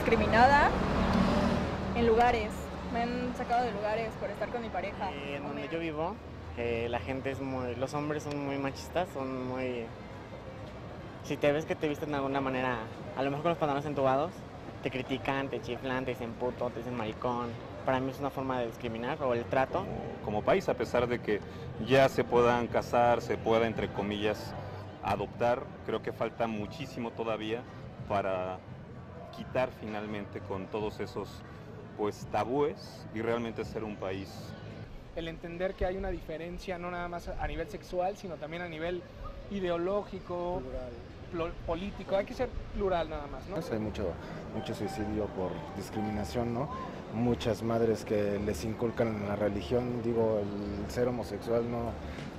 discriminada en lugares. Me han sacado de lugares por estar con mi pareja. En donde yo vivo, la gente es los hombres son muy machistas, son muy... Si te ves que te visten de alguna manera, a lo mejor con los pantalones entubados, te critican, te chiflan, te dicen puto, te dicen maricón. Para mí es una forma de discriminar, o el trato. Como país, a pesar de que ya se puedan casar, se pueda, entre comillas, adoptar, creo que falta muchísimo todavía para quitar finalmente con todos esos pues tabúes y realmente ser un país. El entender que hay una diferencia no nada más a nivel sexual, sino también a nivel ideológico, político, hay que ser plural nada más, ¿no? Hay mucho suicidio por discriminación, ¿no? Muchas madres que les inculcan en la religión, digo, el ser homosexual no.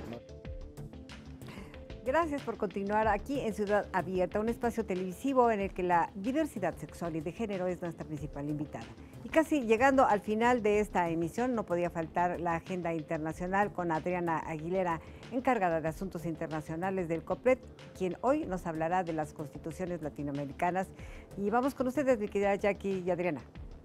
Gracias por continuar aquí en Ciudad Abierta, un espacio televisivo en el que la diversidad sexual y de género es nuestra principal invitada. Y casi llegando al final de esta emisión, no podía faltar la agenda internacional con Adriana Aguilera, encargada de asuntos internacionales del COPRED, quien hoy nos hablará de las constituciones latinoamericanas. Y vamos con ustedes, mi querida Jackie y Adriana.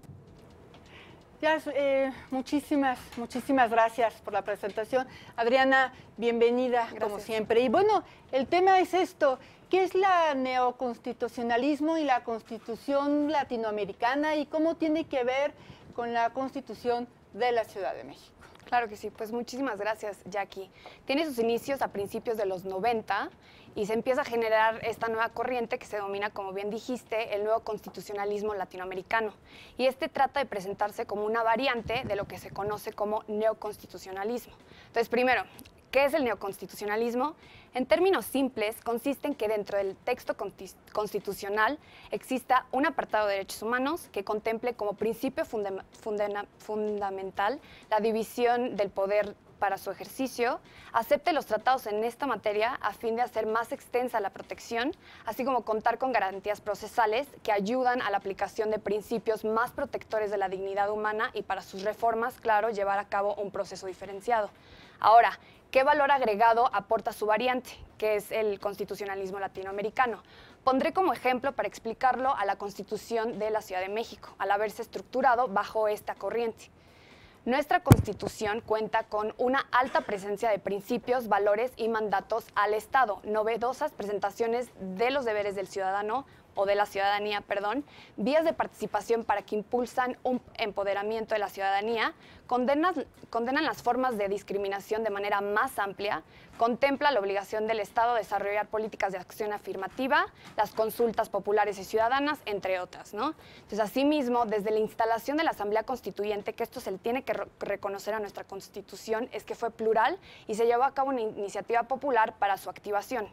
Muchísimas gracias por la presentación. Adriana, bienvenida, como siempre. Y bueno, el tema es esto, ¿qué es la neoconstitucionalismo y la constitución latinoamericana y cómo tiene que ver con la constitución de la Ciudad de México? Claro que sí, pues muchísimas gracias, Jackie. Tiene sus inicios a principios de los 90 y se empieza a generar esta nueva corriente que se denomina, como bien dijiste, el nuevo constitucionalismo latinoamericano. Y este trata de presentarse como una variante de lo que se conoce como neoconstitucionalismo. Entonces, primero, ¿qué es el neoconstitucionalismo? En términos simples, consiste en que dentro del texto constitucional exista un apartado de derechos humanos que contemple como principio fundamental la división del poder para su ejercicio, acepte los tratados en esta materia a fin de hacer más extensa la protección, así como contar con garantías procesales que ayudan a la aplicación de principios más protectores de la dignidad humana y para sus reformas, claro, llevar a cabo un proceso diferenciado. Ahora, ¿qué valor agregado aporta su variante, que es el constitucionalismo latinoamericano? Pondré como ejemplo para explicarlo a la Constitución de la Ciudad de México, al haberse estructurado bajo esta corriente. Nuestra Constitución cuenta con una alta presencia de principios, valores y mandatos al Estado, novedosas presentaciones de los deberes del ciudadano o de la ciudadanía, vías de participación para que impulsan un empoderamiento de la ciudadanía, condenan las formas de discriminación de manera más amplia, contempla la obligación del Estado de desarrollar políticas de acción afirmativa, las consultas populares y ciudadanas, entre otras, ¿no? Entonces, asimismo, desde la instalación de la Asamblea Constituyente, que esto se le tiene que reconocer a nuestra Constitución, es que fue plural y se llevó a cabo una iniciativa popular para su activación.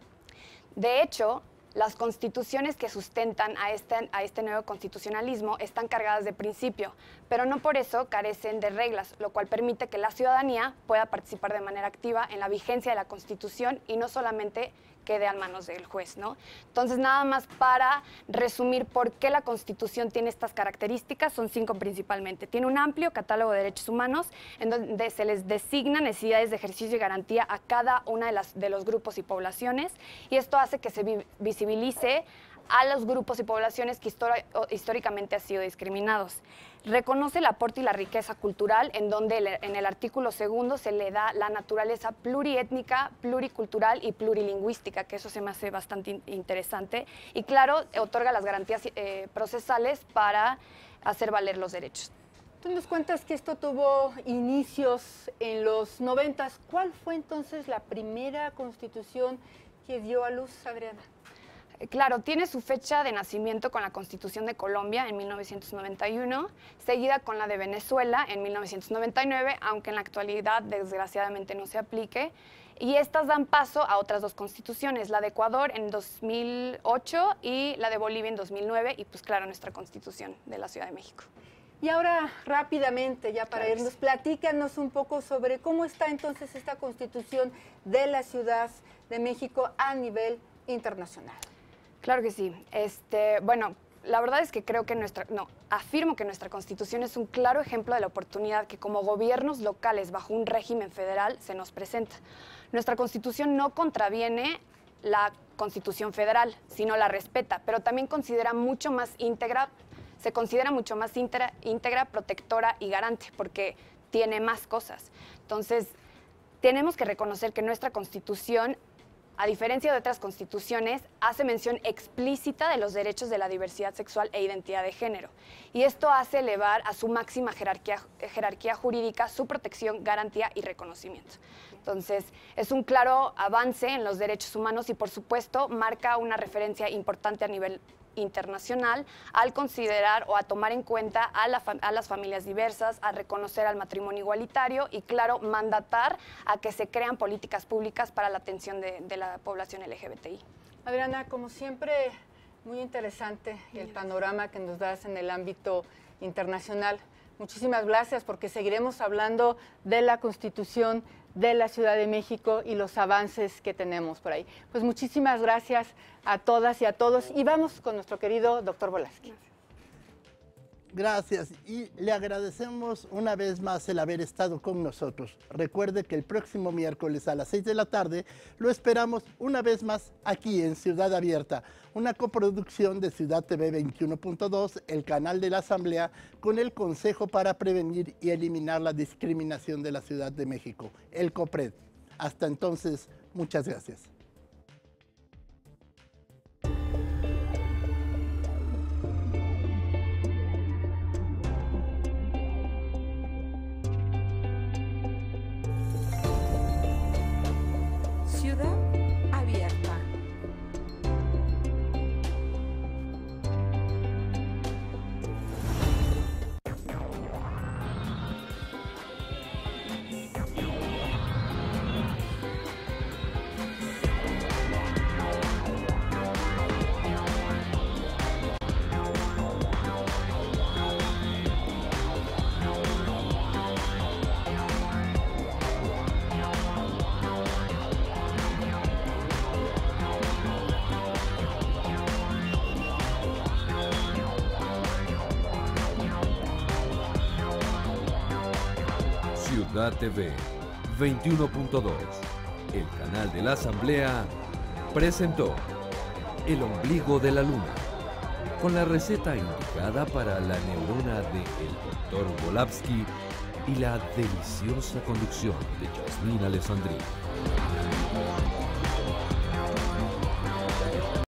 De hecho, las constituciones que sustentan a este nuevo constitucionalismo están cargadas de principio, pero no por eso carecen de reglas, lo cual permite que la ciudadanía pueda participar de manera activa en la vigencia de la Constitución y no solamente quede a manos del juez, ¿no? Entonces, nada más para resumir por qué la Constitución tiene estas características, son 5 principalmente. Tiene un amplio catálogo de derechos humanos en donde se les designa necesidades de ejercicio y garantía a cada una de los grupos y poblaciones, y esto hace que se visibilice a los grupos y poblaciones que históricamente han sido discriminados. Reconoce el aporte y la riqueza cultural, en donde en el artículo 2 se le da la naturaleza pluriétnica, pluricultural y plurilingüística, que eso se me hace bastante interesante. Y claro, otorga las garantías procesales para hacer valer los derechos. Tú nos cuentas que esto tuvo inicios en los 90. ¿Cuál fue entonces la primera constitución que dio a luz, Adriana? Claro, tiene su fecha de nacimiento con la Constitución de Colombia en 1991, seguida con la de Venezuela en 1999, aunque en la actualidad desgraciadamente no se aplique. Y estas dan paso a otras 2 constituciones, la de Ecuador en 2008 y la de Bolivia en 2009, y pues claro, nuestra Constitución de la Ciudad de México. Y ahora, rápidamente, ya para irnos, platícanos un poco sobre cómo está entonces esta Constitución de la Ciudad de México a nivel internacional. Claro que sí. Bueno, la verdad es que afirmo que nuestra Constitución es un claro ejemplo de la oportunidad que como gobiernos locales bajo un régimen federal se nos presenta. Nuestra Constitución no contraviene la Constitución federal, sino la respeta, pero también considera mucho más íntegra se considera mucho más íntegra, protectora y garante, porque tiene más cosas. Entonces, tenemos que reconocer que nuestra Constitución, a diferencia de otras constituciones, hace mención explícita de los derechos de la diversidad sexual e identidad de género. Y esto hace elevar a su máxima jerarquía jurídica su protección, garantía y reconocimiento. Entonces, es un claro avance en los derechos humanos y, por supuesto, marca una referencia importante a nivel internacional al considerar o a tomar en cuenta a las familias diversas, a reconocer al matrimonio igualitario y, claro, mandatar a que se crean políticas públicas para la atención de la población LGBTI. Adriana, como siempre, muy interesante el panorama que nos das en el ámbito internacional. Muchísimas gracias, porque seguiremos hablando de la Constitución de la Ciudad de México y los avances que tenemos por ahí. Pues muchísimas gracias a todas y a todos. Y vamos con nuestro querido doctor Volaski. Gracias, y le agradecemos una vez más el haber estado con nosotros. Recuerde que el próximo miércoles a las 6 de la tarde lo esperamos una vez más aquí en Ciudad Abierta, una coproducción de Ciudad TV 21.2, el canal de la Asamblea, con el Consejo para Prevenir y Eliminar la Discriminación de la Ciudad de México, el COPRED. Hasta entonces, muchas gracias. Ciudad Abierta. Ciudad TV 21.2, el canal de la Asamblea, presentó El ombligo de la luna, con la receta indicada para la neurona de el Dr. Volaski y la deliciosa conducción de Yasmín Alessandrini.